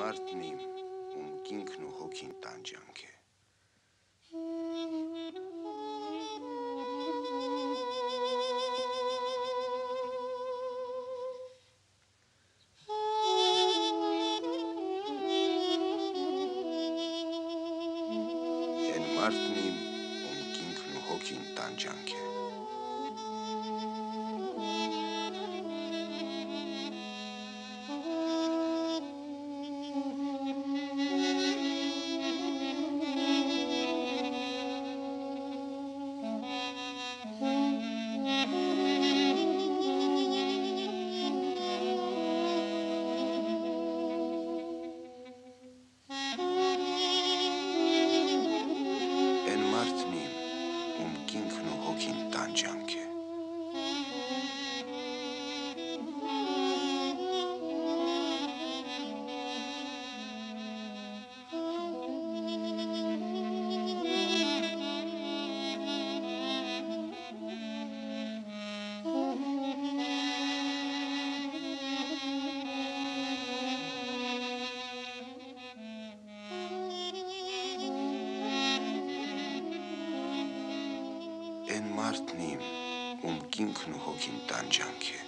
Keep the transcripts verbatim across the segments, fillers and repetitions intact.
մարդն իմ, ում կինքն ու հոգին տանջանք է։ Են մարդն իմ, ում կինքն ու հոգին տանջանք է։ Են մարդն իմ, ում կինքն ու հոգին տանջանք է։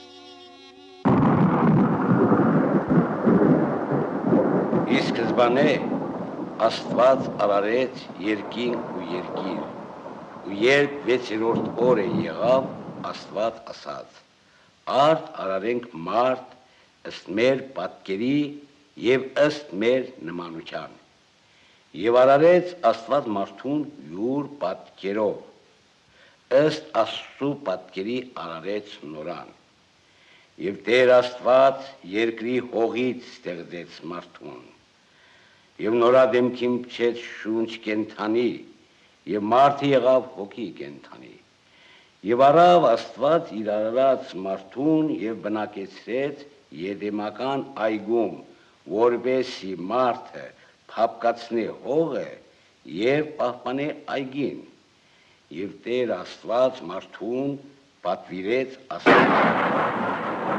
Ի սկզբանե Աստված արարեց երկինք ու երկիր, ու երբ վեցերորդ օրը եղավ, Աստված ասաց. արդ արարենք մարդ ըստ մեր պատկերի և ըստ մեր նմանության։ Եվ արարեց Աստված մարդուն յուր պատկերով, ըստ Աստծու պատկերի արարեց նորան։ Եվ Տեր Աստված երկրի հողից ստեղծեց մարդուն, և նորա դեմքին փչեց շունչ կենդանի, և մարդը եղավ հոգի կենդանի։ Եվ առավ Աստված իր արարած մարդուն և բնակեցրեց Եդեմական այգում, որպեսզի մարդը փափկացնե հողը և պահպանե այգին։ Եվ Տեր Աստված մարդուն պատվիրեց ասել.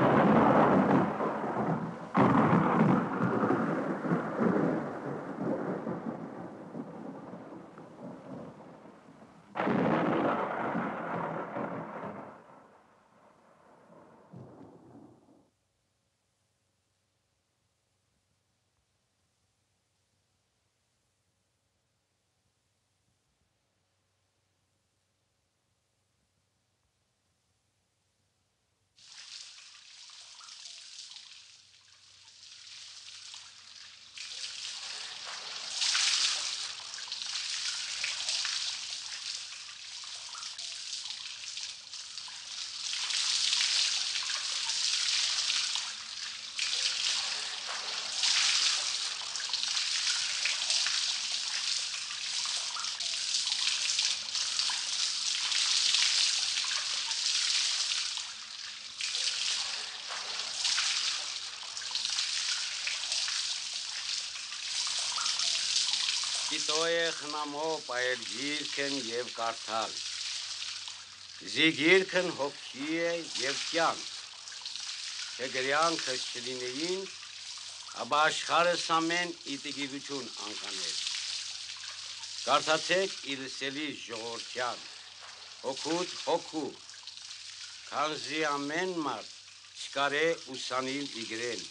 Գիտոյ է խնամո պայել գիրքն և կարդալ, զի գիրքն հոգի է և կյանք, թե գրյանքը չլինեին, ապա աշխարհս ամեն իտիկիգություն անկաներ։ Կարդացեք իլսելի ժողովրդյան, հոգուտ հոգու, քանզի ամեն մարդ չկարե ուսանիլ իգրեն։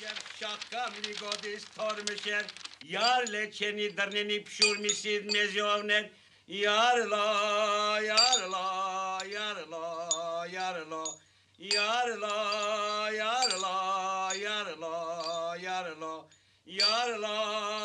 Şakam ligodis tormişer, yar leçeni dırneni pişurmişid mezovner, yarla, yarla, yarla, yarla, yarla, yarla, yarla, yarla, yarla,